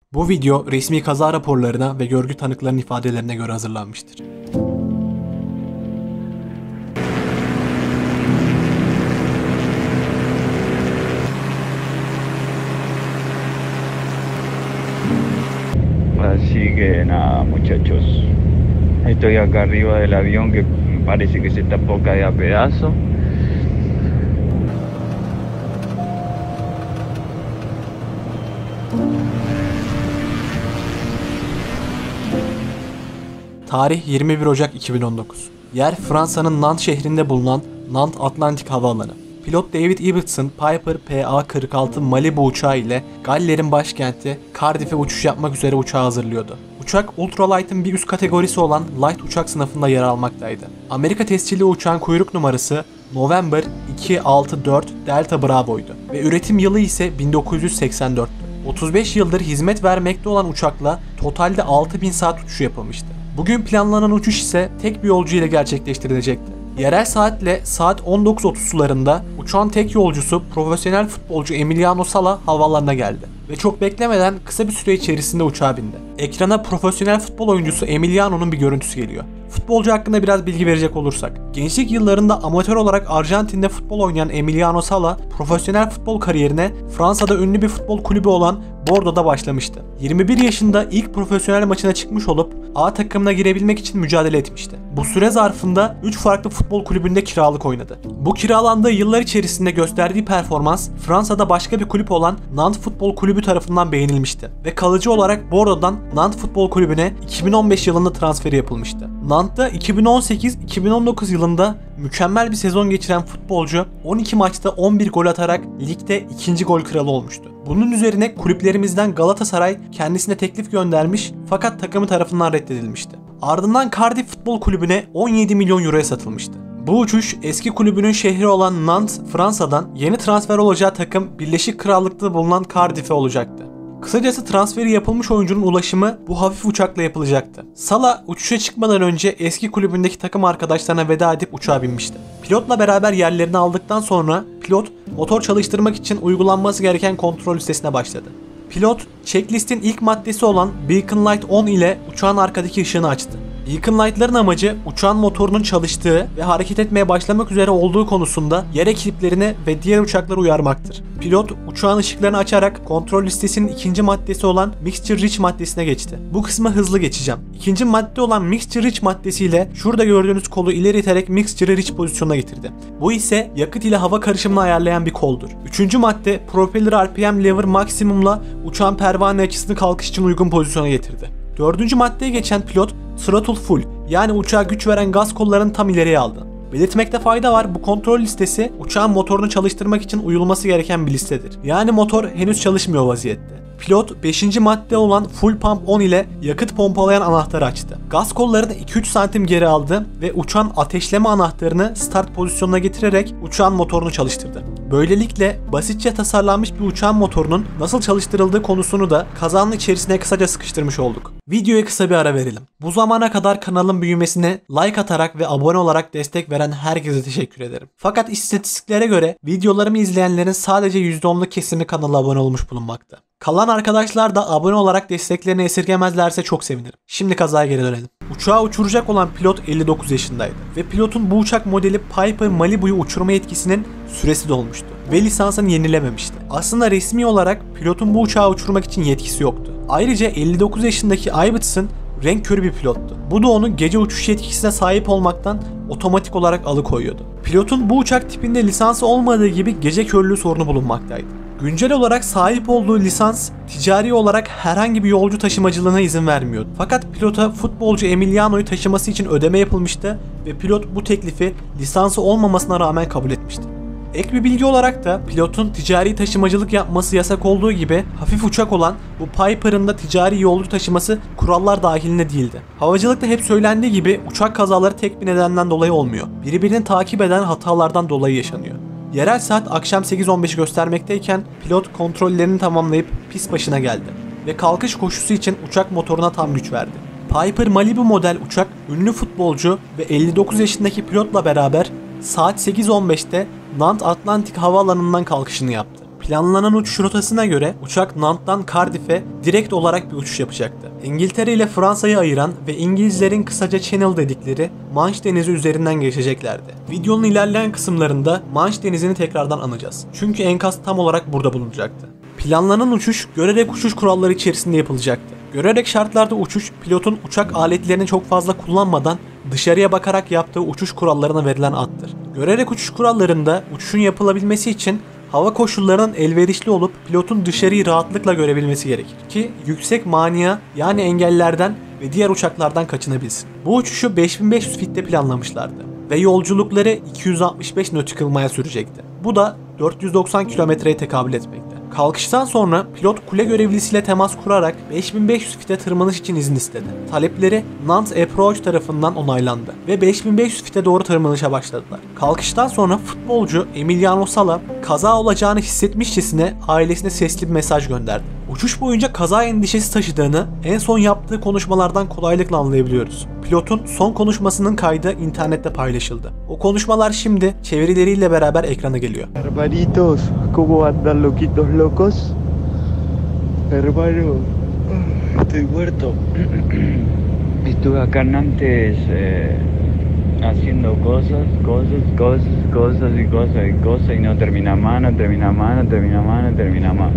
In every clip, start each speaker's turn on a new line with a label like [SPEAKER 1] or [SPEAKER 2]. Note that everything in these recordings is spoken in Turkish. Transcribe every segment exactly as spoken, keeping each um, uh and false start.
[SPEAKER 1] Bu video resmi kaza raporlarına ve görgü tanıklarının ifadelerine göre hazırlanmıştır.
[SPEAKER 2] Así que nada, muchachos, estoy acá arriba del avión que parece que se está por caer a pedazos.
[SPEAKER 1] Tarih yirmi bir Ocak iki bin on dokuz. Yer Fransa'nın Nantes şehrinde bulunan Nantes Atlantik Havaalanı. Pilot David Ibbotson, Piper P A kırk altı Malibu uçağı ile Galler'in başkenti Cardiff'e uçuş yapmak üzere uçağı hazırlıyordu. Uçak ultralight'ın bir üst kategorisi olan light uçak sınıfında yer almaktaydı. Amerika tescilli uçağın kuyruk numarası November iki altı dört Delta Bravo'ydu ve üretim yılı ise bin dokuz yüz seksen dörttü. otuz beş yıldır hizmet vermekte olan uçakla totalde altı bin saat uçuşu yapılmıştı. Bugün planlanan uçuş ise tek bir yolcu ile gerçekleştirilecekti. Yerel saatle saat on dokuz otuz sularında uçağın tek yolcusu profesyonel futbolcu Emiliano Sala havaalanına geldi ve çok beklemeden kısa bir süre içerisinde uçağa bindi. Ekrana profesyonel futbol oyuncusu Emiliano'nun bir görüntüsü geliyor. Futbolcu hakkında biraz bilgi verecek olursak, gençlik yıllarında amatör olarak Arjantin'de futbol oynayan Emiliano Sala, profesyonel futbol kariyerine Fransa'da ünlü bir futbol kulübü olan Bordeaux'da başlamıştı. yirmi bir yaşında ilk profesyonel maçına çıkmış olup A takımına girebilmek için mücadele etmişti. Bu süre zarfında üç farklı futbol kulübünde kiralık oynadı. Bu kiralandığı yıllar içerisinde gösterdiği performans Fransa'da başka bir kulüp olan Nantes Futbol Kulübü tarafından beğenilmişti ve kalıcı olarak Bordeaux'dan Nantes Futbol Kulübü'ne iki bin on beş yılında transferi yapılmıştı. Nantes'ta iki bin on sekiz iki bin on dokuz yılında mükemmel bir sezon geçiren futbolcu on iki maçta on bir gol atarak ligde ikinci gol kralı olmuştu. Bunun üzerine kulüplerimizden Galatasaray kendisine teklif göndermiş fakat takımı tarafından reddedilmişti. Ardından Cardiff Futbol Kulübü'ne on yedi milyon euroya satılmıştı. Bu uçuş eski kulübünün şehri olan Nantes, Fransa'dan yeni transfer olacağı takım Birleşik Krallık'ta bulunan Cardiff'e olacaktı. Kısacası transferi yapılmış oyuncunun ulaşımı bu hafif uçakla yapılacaktı. Sala uçuşa çıkmadan önce eski kulübündeki takım arkadaşlarına veda edip uçağa binmişti. Pilotla beraber yerlerini aldıktan sonra pilot motor çalıştırmak için uygulanması gereken kontrol listesine başladı. Pilot checklistin ilk maddesi olan Beacon Light on ile uçağın arkadaki ışığını açtı. Beacon Light'ların amacı uçağın motorunun çalıştığı ve hareket etmeye başlamak üzere olduğu konusunda yer ekiplerini ve diğer uçakları uyarmaktır. Pilot uçağın ışıklarını açarak kontrol listesinin ikinci maddesi olan Mixture Rich maddesine geçti. Bu kısmı hızlı geçeceğim. İkinci madde olan Mixture Rich maddesiyle şurada gördüğünüz kolu ileri iterek Mixture Rich pozisyonuna getirdi. Bu ise yakıt ile hava karışımını ayarlayan bir koldur. Üçüncü madde Propeller R P M Lever Maximum'la uçağın pervane açısını kalkış için uygun pozisyona getirdi. Dördüncü maddeye geçen pilot Throttle Full yani uçağa güç veren gaz kollarını tam ileriye aldı. Belirtmekte fayda var, bu kontrol listesi uçağın motorunu çalıştırmak için uyulması gereken bir listedir. Yani motor henüz çalışmıyor vaziyette. Pilot beşinci madde olan Full Pump on ile yakıt pompalayan anahtarı açtı. Gaz kollarını iki üç santim geri aldı ve uçağın ateşleme anahtarını start pozisyonuna getirerek uçağın motorunu çalıştırdı. Böylelikle basitçe tasarlanmış bir uçağın motorunun nasıl çalıştırıldığı konusunu da kazanın içerisine kısaca sıkıştırmış olduk. Videoya kısa bir ara verelim. Bu zamana kadar kanalın büyümesine like atarak ve abone olarak destek veren herkese teşekkür ederim. Fakat istatistiklere göre videolarımı izleyenlerin sadece yüzde onluk kesimi kanala abone olmuş bulunmakta. Kalan arkadaşlar da abone olarak desteklerini esirgemezlerse çok sevinirim. Şimdi kazaya geri dönelim. Uçağı uçuracak olan pilot elli dokuz yaşındaydı ve pilotun bu uçak modeli Piper Malibu'yu uçurma yetkisinin süresi dolmuştu ve lisansını yenilememişti. Aslında resmi olarak pilotun bu uçağı uçurmak için yetkisi yoktu. Ayrıca elli dokuz yaşındaki Ibbotson renk körü bir pilottu. Bu da onu gece uçuş yetkisine sahip olmaktan otomatik olarak alıkoyuyordu. Pilotun bu uçak tipinde lisansı olmadığı gibi gece körlüğü sorunu bulunmaktaydı. Güncel olarak sahip olduğu lisans ticari olarak herhangi bir yolcu taşımacılığına izin vermiyordu. Fakat pilota futbolcu Emiliano'yu taşıması için ödeme yapılmıştı ve pilot bu teklifi lisansı olmamasına rağmen kabul etmişti. Ek bir bilgi olarak da pilotun ticari taşımacılık yapması yasak olduğu gibi hafif uçak olan bu Piper'ın da ticari yolcu taşıması kurallar dahilinde değildi. Havacılıkta hep söylendiği gibi uçak kazaları tek bir nedenden dolayı olmuyor. Birbirini takip eden hatalardan dolayı yaşanıyor. Yerel saat akşam sekiz on beş göstermekteyken pilot kontrollerini tamamlayıp pist başına geldi ve kalkış koşusu için uçak motoruna tam güç verdi. Piper Malibu model uçak ünlü futbolcu ve elli dokuz yaşındaki pilotla beraber saat sekiz on beşte Nantes Atlantik Havaalanı'ndan kalkışını yaptı. Planlanan uçuş rotasına göre uçak Nantes'tan Cardiff'e direkt olarak bir uçuş yapacaktı. İngiltere ile Fransa'yı ayıran ve İngilizlerin kısaca Channel dedikleri Manş Denizi üzerinden geçeceklerdi. Videonun ilerleyen kısımlarında Manş Denizi'ni tekrardan anacağız. Çünkü enkaz tam olarak burada bulunacaktı. Planlanan uçuş görerek uçuş kuralları içerisinde yapılacaktı. Görerek şartlarda uçuş, pilotun uçak aletlerini çok fazla kullanmadan dışarıya bakarak yaptığı uçuş kurallarına verilen addır. Görerek uçuş kurallarında uçuşun yapılabilmesi için hava koşullarının elverişli olup pilotun dışarıyı rahatlıkla görebilmesi gerekir ki yüksek mania yani engellerden ve diğer uçaklardan kaçınabilsin. Bu uçuşu beş bin beş yüz fitte planlamışlardı ve yolculukları iki yüz altmış beş nautical mile sürecekti. Bu da dört yüz doksan kilometreye tekabül etmekte. Kalkıştan sonra pilot kule görevlisiyle temas kurarak beş bin beş yüz fite tırmanış için izin istedi. Talepleri Nantes Approach tarafından onaylandı ve beş bin beş yüz fite doğru tırmanışa başladılar. Kalkıştan sonra futbolcu Emiliano Sala kaza olacağını hissetmişçesine ailesine sesli bir mesaj gönderdi. Uçuş boyunca kaza endişesi taşıdığını en son yaptığı konuşmalardan kolaylıkla anlayabiliyoruz. Pilotun son konuşmasının kaydı internette paylaşıldı. O konuşmalar şimdi çevirileriyle beraber ekrana geliyor.
[SPEAKER 3] Hermanitos, ¿cómo andan loquitos locos? Hermano, estoy muerto.
[SPEAKER 2] Estuve acá en Nantes eh, haciendo cosas, cosas, cosas, cosas y cosas y cosas y no termina más, no termina más, no termina más, no termina más.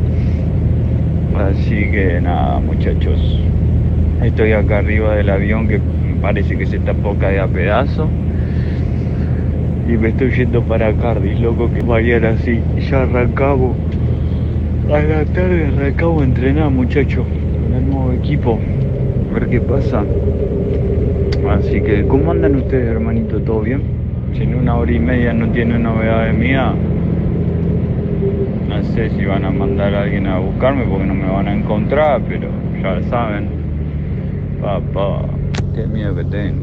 [SPEAKER 2] Así que nada, muchachos. Estoy acá arriba del avión que parece que se está por caer a pedazos. Y me estoy yendo para Cardiff, loco, que mañana sí, ya arrancamos. A la tarde arrancamos a entrenar, muchachos, con el nuevo equipo. A ver qué pasa. Así que, ¿cómo andan ustedes, hermanito? ¿Todo bien? Si en una hora y media no tienen novedades mías, no sé si van a mandar a alguien a buscarme porque no me van a encontrar, pero ya saben. Papá, qué miedo que tengo.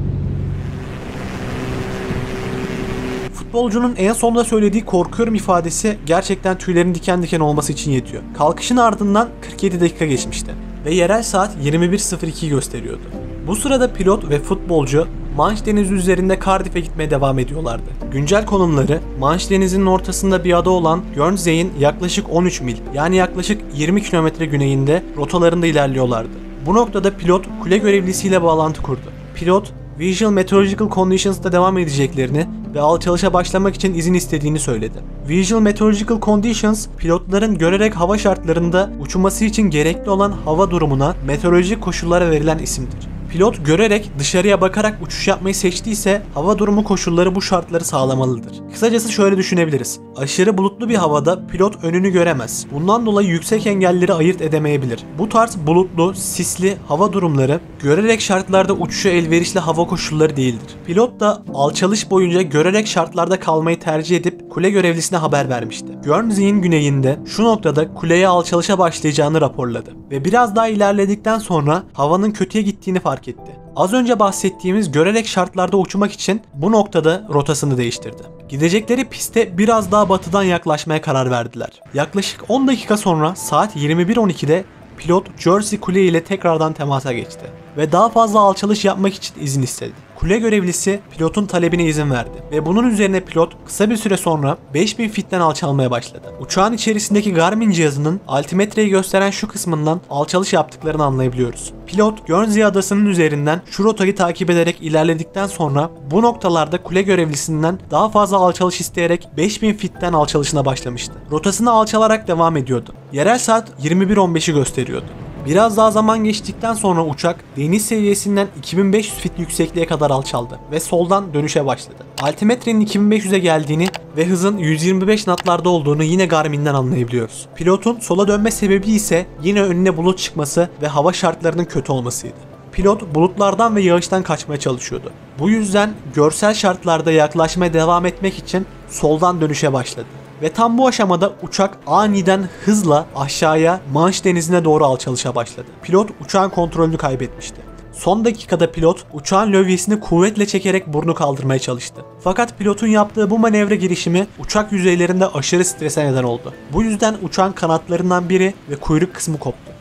[SPEAKER 1] Futbolcunun en sonda söylediği korkuyorum ifadesi gerçekten tüylerin diken diken olması için yetiyor. Kalkışın ardından kırk yedi dakika geçmişti ve yerel saat yirmi bir sıfır iki gösteriyordu. Bu sırada pilot ve futbolcu Manş Denizi üzerinde Cardiff'e gitmeye devam ediyorlardı. Güncel konumları Manş Denizi'nin ortasında bir ada olan Guernsey'in yaklaşık on üç mil yani yaklaşık yirmi kilometre güneyinde rotalarında ilerliyorlardı. Bu noktada pilot kule görevlisiyle bağlantı kurdu. Pilot Visual Meteorological Conditions'ta devam edeceklerini ve alçalışa başlamak için izin istediğini söyledi. Visual Meteorological Conditions, pilotların görerek hava şartlarında uçması için gerekli olan hava durumuna, meteorolojik koşullara verilen isimdir. Pilot görerek dışarıya bakarak uçuş yapmayı seçtiyse hava durumu koşulları bu şartları sağlamalıdır. Kısacası şöyle düşünebiliriz. Aşırı bulutlu bir havada pilot önünü göremez. Bundan dolayı yüksek engelleri ayırt edemeyebilir. Bu tarz bulutlu, sisli hava durumları görerek şartlarda uçuşa elverişli hava koşulları değildir. Pilot da alçalış boyunca görerek şartlarda kalmayı tercih edip kule görevlisine haber vermişti. Guernsey'in güneyinde şu noktada kuleye alçalışa başlayacağını raporladı ve biraz daha ilerledikten sonra havanın kötüye gittiğini fark etti. Az önce bahsettiğimiz görerek şartlarda uçmak için bu noktada rotasını değiştirdi. Gidecekleri piste biraz daha batıdan yaklaşmaya karar verdiler. Yaklaşık on dakika sonra saat yirmi bir on ikide pilot Jersey Kule ile tekrardan temasa geçti ve daha fazla alçalış yapmak için izin istedi. Kule görevlisi pilotun talebine izin verdi ve bunun üzerine pilot kısa bir süre sonra beş bin fitten alçalmaya başladı. Uçağın içerisindeki Garmin cihazının altimetreyi gösteren şu kısmından alçalış yaptıklarını anlayabiliyoruz. Pilot Guernsey adasının üzerinden şu rotayı takip ederek ilerledikten sonra bu noktalarda kule görevlisinden daha fazla alçalış isteyerek beş bin fitten alçalışına başlamıştı. Rotasına alçalarak devam ediyordu. Yerel saat yirmi bir on beşi gösteriyordu. Biraz daha zaman geçtikten sonra uçak deniz seviyesinden iki bin beş yüz fit yüksekliğe kadar alçaldı ve soldan dönüşe başladı. Altimetrenin iki bin beş yüze geldiğini ve hızın yüz yirmi beş knotlarda olduğunu yine Garmin'den anlayabiliyoruz. Pilotun sola dönme sebebi ise yine önüne bulut çıkması ve hava şartlarının kötü olmasıydı. Pilot bulutlardan ve yağıştan kaçmaya çalışıyordu. Bu yüzden görsel şartlarda yaklaşmaya devam etmek için soldan dönüşe başladı. Ve tam bu aşamada uçak aniden hızla aşağıya Manş Denizi'ne doğru alçalışa başladı. Pilot uçağın kontrolünü kaybetmişti. Son dakikada pilot uçağın lövyesini kuvvetle çekerek burnu kaldırmaya çalıştı. Fakat pilotun yaptığı bu manevra girişimi uçak yüzeylerinde aşırı strese neden oldu. Bu yüzden uçağın kanatlarından biri ve kuyruk kısmı koptu.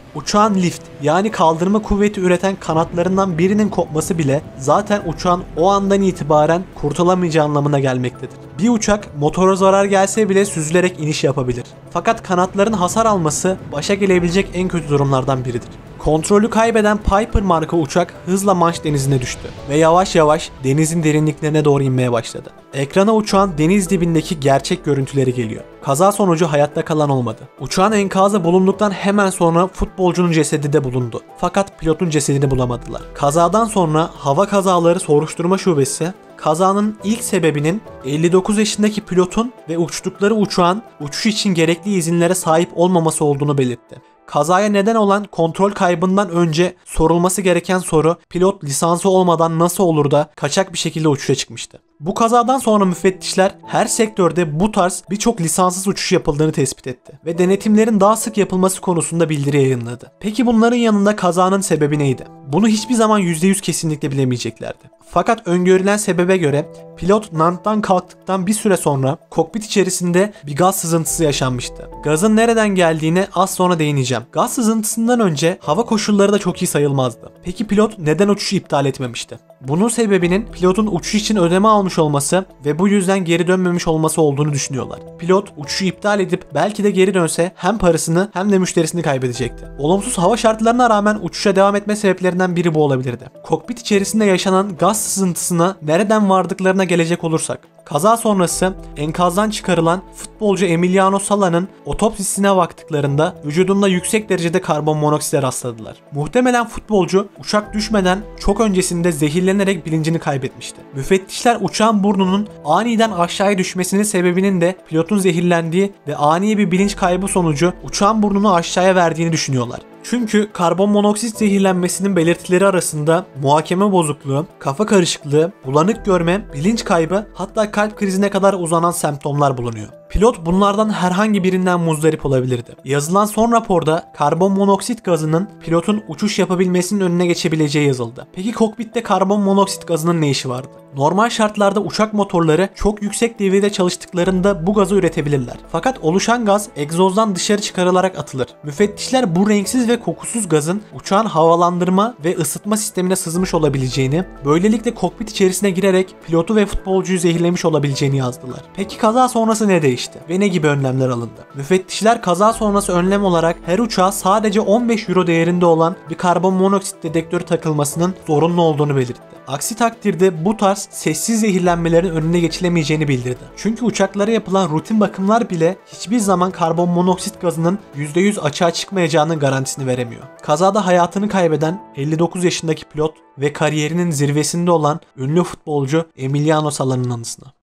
[SPEAKER 1] Uçağın lift yani kaldırma kuvveti üreten kanatlarından birinin kopması bile zaten uçağın o andan itibaren kurtulamayacağı anlamına gelmektedir. Bir uçak motora zarar gelse bile süzülerek iniş yapabilir. Fakat kanatların hasar alması başa gelebilecek en kötü durumlardan biridir. Kontrolü kaybeden Piper marka uçak hızla Manş denizine düştü ve yavaş yavaş denizin derinliklerine doğru inmeye başladı. Ekrana uçağın deniz dibindeki gerçek görüntüleri geliyor. Kaza sonucu hayatta kalan olmadı. Uçağın enkazı bulunduktan hemen sonra futbolcunun cesedi de bulundu. Fakat pilotun cesedini bulamadılar. Kazadan sonra Hava Kazaları Soruşturma Şubesi kazanın ilk sebebinin elli dokuz yaşındaki pilotun ve uçtukları uçağın uçuş için gerekli izinlere sahip olmaması olduğunu belirtti. Kazaya neden olan kontrol kaybından önce sorulması gereken soru, pilot lisansı olmadan nasıl olur da kaçak bir şekilde uçuşa çıkmıştı. Bu kazadan sonra müfettişler her sektörde bu tarz birçok lisanssız uçuş yapıldığını tespit etti ve denetimlerin daha sık yapılması konusunda bildiri yayınladı. Peki bunların yanında kazanın sebebi neydi? Bunu hiçbir zaman yüzde yüz kesinlikle bilemeyeceklerdi. Fakat öngörülen sebebe göre pilot Nant'tan kalktıktan bir süre sonra kokpit içerisinde bir gaz sızıntısı yaşanmıştı. Gazın nereden geldiğine az sonra değineceğim. Gaz sızıntısından önce hava koşulları da çok iyi sayılmazdı. Peki pilot neden uçuşu iptal etmemişti? Bunun sebebinin pilotun uçuş için ödeme almış olması ve bu yüzden geri dönmemiş olması olduğunu düşünüyorlar. Pilot uçuşu iptal edip belki de geri dönse hem parasını hem de müşterisini kaybedecekti. Olumsuz hava şartlarına rağmen uçuşa devam etme sebeplerinden biri bu olabilirdi. Kokpit içerisinde yaşanan gaz sızıntısına nereden vardıklarına gelecek olursak, kaza sonrası enkazdan çıkarılan futbolcu Emiliano Sala'nın otopsisine baktıklarında vücudunda yüksek derecede karbon monoksite rastladılar. Muhtemelen futbolcu uçak düşmeden çok öncesinde zehirlenerek bilincini kaybetmişti. Müfettişler uçağın burnunun aniden aşağıya düşmesinin sebebinin de pilotun zehirlendiği ve ani bir bilinç kaybı sonucu uçağın burnunu aşağıya verdiğini düşünüyorlar. Çünkü karbon monoksit zehirlenmesinin belirtileri arasında muhakeme bozukluğu, kafa karışıklığı, bulanık görme, bilinç kaybı hatta kalp krizine kadar uzanan semptomlar bulunuyor. Pilot bunlardan herhangi birinden muzdarip olabilirdi. Yazılan son raporda karbon monoksit gazının pilotun uçuş yapabilmesinin önüne geçebileceği yazıldı. Peki kokpitte karbon monoksit gazının ne işi vardı? Normal şartlarda uçak motorları çok yüksek devirde çalıştıklarında bu gazı üretebilirler. Fakat oluşan gaz egzozdan dışarı çıkarılarak atılır. Müfettişler bu renksiz ve kokusuz gazın uçağın havalandırma ve ısıtma sistemine sızmış olabileceğini, böylelikle kokpit içerisine girerek pilotu ve futbolcuyu zehirlemiş olabileceğini yazdılar. Peki kaza sonrası ne değişti ve ne gibi önlemler alındı? Müfettişler kaza sonrası önlem olarak her uçağa sadece on beş euro değerinde olan bir karbon monoksit dedektörü takılmasının zorunlu olduğunu belirtti. Aksi takdirde bu tarz sessiz zehirlenmelerin önüne geçilemeyeceğini bildirdi. Çünkü uçaklara yapılan rutin bakımlar bile hiçbir zaman karbon monoksit gazının yüzde yüz açığa çıkmayacağının garantisini veremiyor. Kazada hayatını kaybeden elli dokuz yaşındaki pilot ve kariyerinin zirvesinde olan ünlü futbolcu Emiliano Sala'nın anısına.